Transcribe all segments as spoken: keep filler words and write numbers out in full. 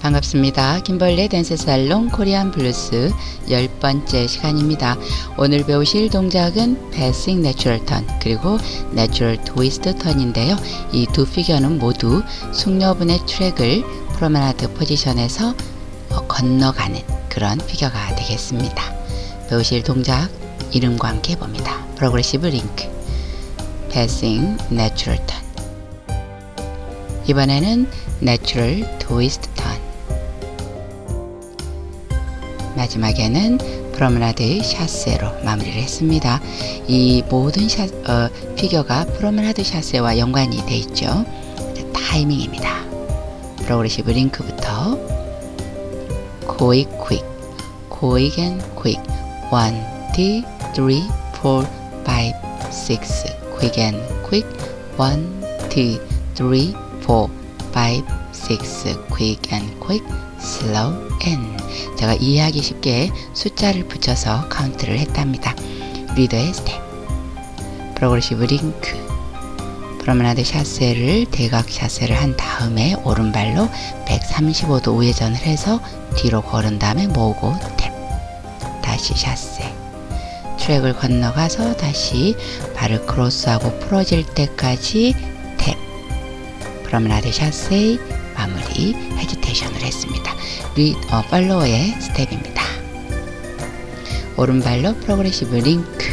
반갑습니다. 김벌레 댄스 살롱 코리안 블루스 열 번째 시간입니다. 오늘 배우실 동작은 Passing Natural Turn 그리고 Natural Twist Turn인데요. 이 두 피겨는 모두 숙녀분의 트랙을 프로메나드 포지션에서 건너가는 그런 피겨가 되겠습니다. 배우실 동작 이름과 함께 봅니다. 프로그레시브 링크, Passing Natural Turn. 이번에는 Natural Twist Turn. 마지막에는 프로메나드 샤세로 마무리를 했습니다. 이 모든 샤, 어, 피겨가 프로메나드 샤세와 연관이 되어 있죠. 타이밍입니다. 프로그레시브 링크부터 quick quick, quick and quick, one, two, three, four, five, six, quick and quick, one, two, three, four, five, six, quick and quick, slow and. 제가 이해하기 쉽게 숫자를 붙여서 카운트를 했답니다. 리더의 스텝, 프로그레시브 링크, 프로메나드 샤세를 대각 샤세를 한 다음에 오른발로 백삼십오 도 우회전을 해서 뒤로 걸은 다음에 모으고 탭, 다시 샤세, 트랙을 건너가서 다시 발을 크로스하고 풀어질 때까지 탭, 프로메나드 샤세 마무리 헤지테이션을 했습니다. 리, 어, 팔로워의 스텝입니다. 오른발로 프로그레시브 링크,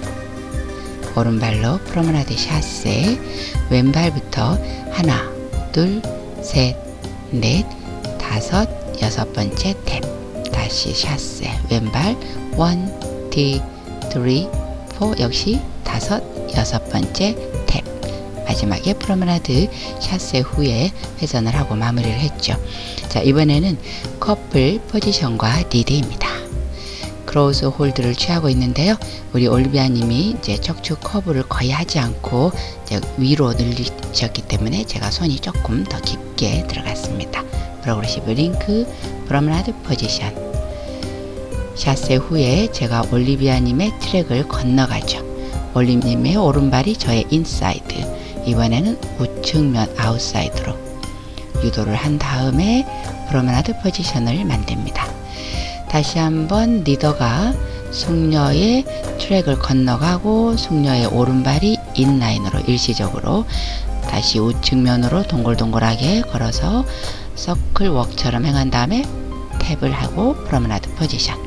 오른발로 프로메나드 샤세, 왼발부터 하나, 둘, 셋, 넷, 다섯, 여섯 번째 탭, 다시 샤세, 왼발 원, 투, 쓰리, 포, 역시 다섯, 여섯 번째 탭. 마지막에 프로메나드 샤세 후에 회전을 하고 마무리를 했죠. 자, 이번에는 커플 포지션과 리드입니다. 크로스 홀드를 취하고 있는데요. 우리 올리비아 님이 이제 척추 커브를 거의 하지 않고 이제 위로 늘리셨기 때문에 제가 손이 조금 더 깊게 들어갔습니다. 프로그레시브 링크, 프로메나드 포지션. 샤세 후에 제가 올리비아 님의 트랙을 건너가죠. 올리비아 님의 오른발이 저의 인사이드, 이번에는 우측면 아웃사이드로 유도를 한 다음에 프로메나드 포지션을 만듭니다. 다시 한번 리더가 숙녀의 트랙을 건너가고 숙녀의 오른발이 인라인으로 일시적으로 다시 우측면으로 동글동글하게 걸어서 서클 웍처럼 행한 다음에 탭을 하고 프로메나드 포지션.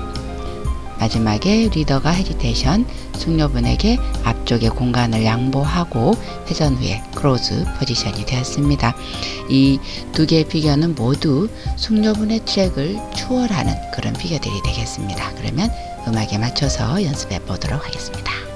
마지막에 리더가 헤지테이션, 숙녀분에게 앞쪽의 공간을 양보하고 회전 후에 크로즈 포지션이 되었습니다. 이 두 개의 피겨는 모두 숙녀분의 트랙을 추월하는 그런 피겨들이 되겠습니다. 그러면 음악에 맞춰서 연습해 보도록 하겠습니다.